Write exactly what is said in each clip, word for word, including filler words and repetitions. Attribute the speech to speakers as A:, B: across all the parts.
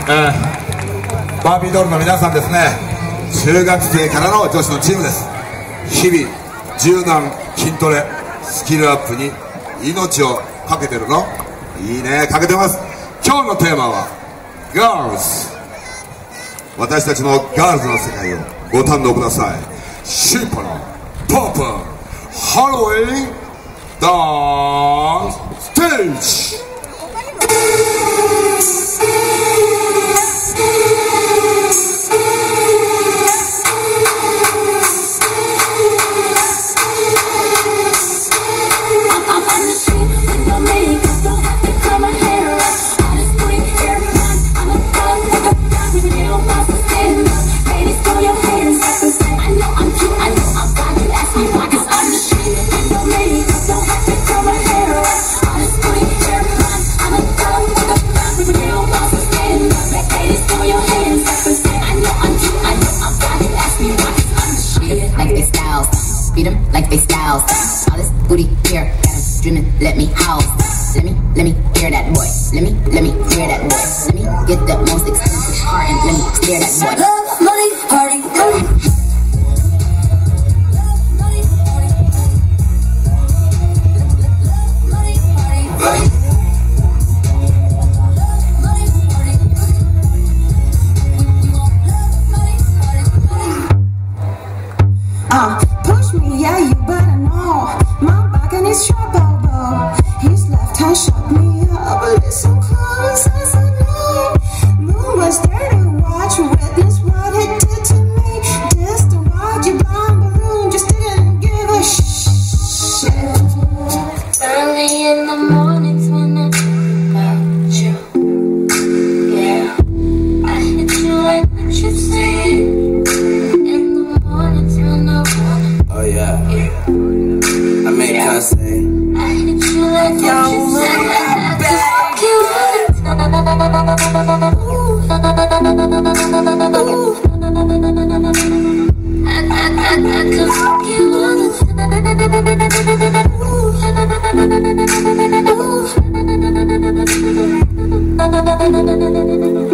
A: えー、バービードールの皆さんですね、中学生からの女子のチームです。日々柔軟筋トレスキルアップに命をかけてるの？いいね、かけてます。今日のテーマはガールズ。私たちのガールズの世界をご堪能ください。シンパのパープルハロウィンダンスステージ。
B: Beat them like they styles. All this booty here, got 'em dreaming. Let me house. Let me, let me hear that boy. Let me, let me hear that boy. Let me get the most expensive car and let me stare that boy. Love, money, party, party.
C: Uh, push me, yeah, you better know. My back and his sharp elbow. His left hand shut me up. Listen close as I know. Moon was there to watch, witness what it did to me. Just to watch you blind balloon, just didn't give a shit.
D: Early in the mornings when I think about you, yeah, I hit you like what you said.
E: Oh yeah, I make her say, I
D: hit you like yo, what you said. I, I, I, I could fuck you all the time.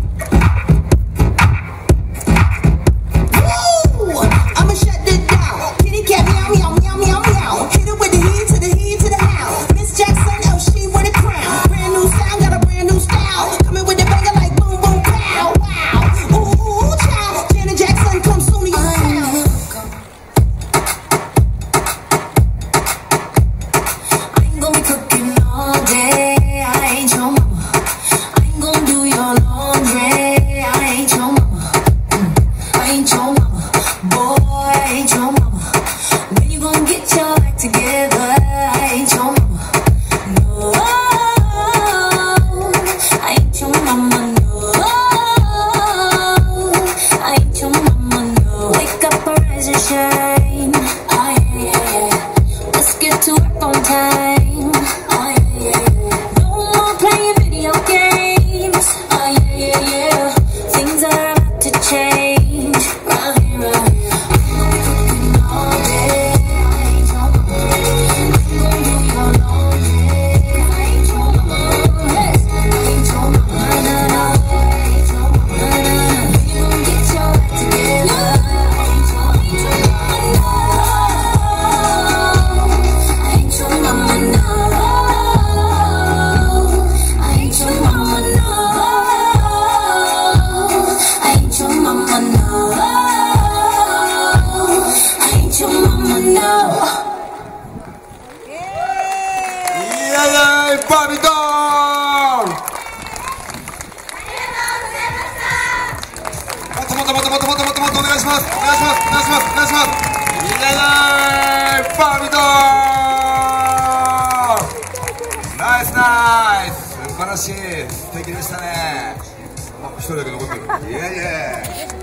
A: Barbie doll! もっともっともっともっともっともっともっとお願いします。お願いします。お願いします。お願いします。イエーイ！バービードール！ナイスナイス！素晴らしい。素敵でしたね。あ、一人だけ残ってる。イエーイ！